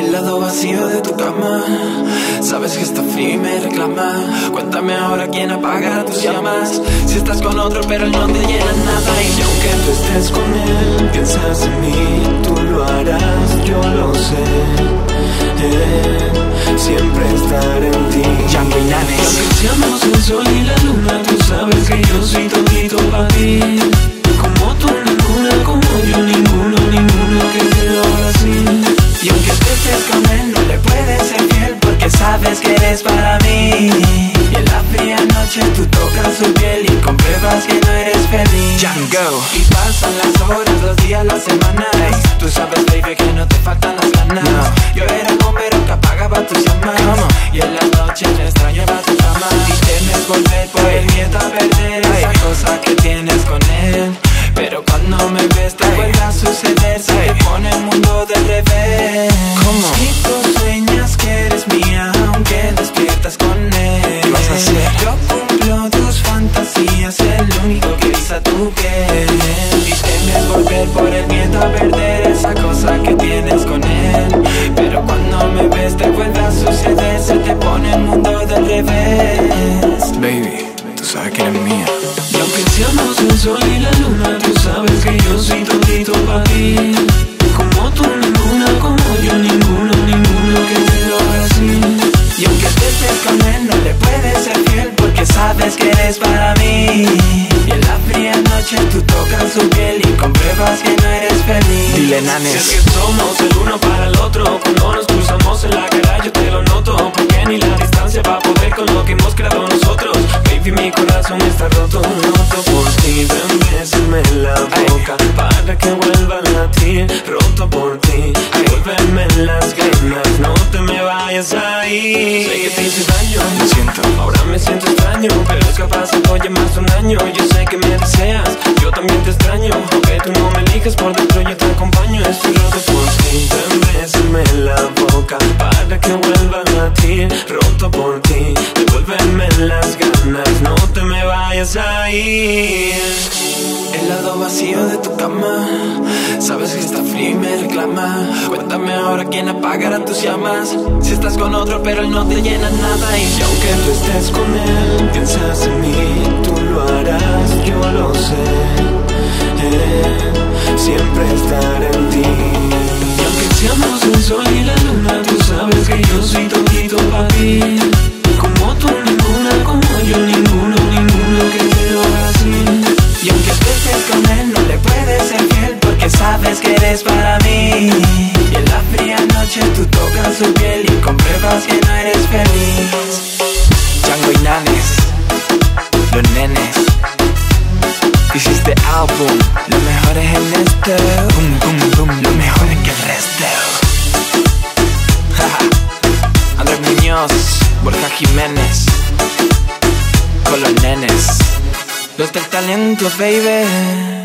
El lado vacío de tu cama, sabes que está frío y me reclama. Cuéntame ahora quién apaga tus llamas. Si estás con otro pero él no te llena nada. Y aunque tú estés con él, piensas en mí, tú lo harás, yo lo sé. Siempre estar en ti. Django y Nanes. Y aunque seamos el sol y la luna, tú sabes que yo soy todito para ti. Como tú ninguna, como yo ninguno que te lo haga así. Y aunque te estés con él, no le puedes ser fiel, porque sabes que eres para mí. Y en la fría noche tú tocas su piel y compruebas que no eres feliz. Django. Y pasan las horas, los días, las semanas. Tú sabes, baby, que no te faltan las ganas. Yo era el bombero que apagaba tus llamas. Y en las noches me extrañaba tu fama. Y temes volver por el miedo a perder esa cosa que tienes con él. Pero cuando me ves te vuelve a suceder. Se te pone el mundo del revés. ¿Cómo? Y tú sueñas que eres mía, aunque despiertas con él. ¿Qué vas a hacer? Yo cumplo tus fantasías, el único que usa tu piel. Y temes volver por el miedo a perder esa cosa que tienes con él. Pero cuando me ves te vuelve a suceder. Se te pone el mundo del revés. Baby, tú sabes que eres mía. Y aunque seamos el sol y la luna, tú sabes que yo soy todito para ti. Como tú ninguna, como yo ninguno que te lo haga así. Y aunque te estés con él, no le puedes ser fiel, porque sabes que eres para mí. Y en la fría noche tú tocas su piel y compruebas que no eres feliz. Dile, Nanes. Si es que somos el uno para el otro, cuando nos cruzamos en la cara yo te lo noto. Porque ni la distancia va a poder con lo que hemos creado nosotros. Baby, mi corazón está roto por ti. Ven, bésame la boca para que vuelva a latir. Roto por ti, vuélveme las ganas, no te me vayas ahí. Sé que te hice daño, Lo siento. ahora me siento extraño, pero es que ha pasado ya más de un año. Yo sé que me deseas, yo también te extraño. Aunque tú no me eliges por dentro, yo te acompaño. Estoy roto por ti, ven, bésame la boca para que vuelva a latir. Roto por ti, devuélveme las ganas, no te me vayas a ir. El lado vacío de tu cama, sabes que está frío y me reclama. Cuéntame ahora quién apagará tus llamas. Si estás con otro pero él no te llena nada. Y aunque tú estés con él, piensas en mí, tú lo harás, yo lo sé. Siempre estar en ti. Y aunque seamos el sol y la luna, tú sabes que yo soy todito para ti. Como tú ninguna, como yo ninguno que te lo haga así. Y aunque tú estés con él, no le puedes ser fiel, porque sabes que eres para mí. Y en la fría noche tú tocas su piel y compruebas que no eres feliz. Django y Nanes, los nenes. This is the album. Lo mejor es en esto. Boom, boom, boom. Lo mejor es que el resto. Andrés Muñoz, Borja Jiménez, con los nenes. Los del talento, baby.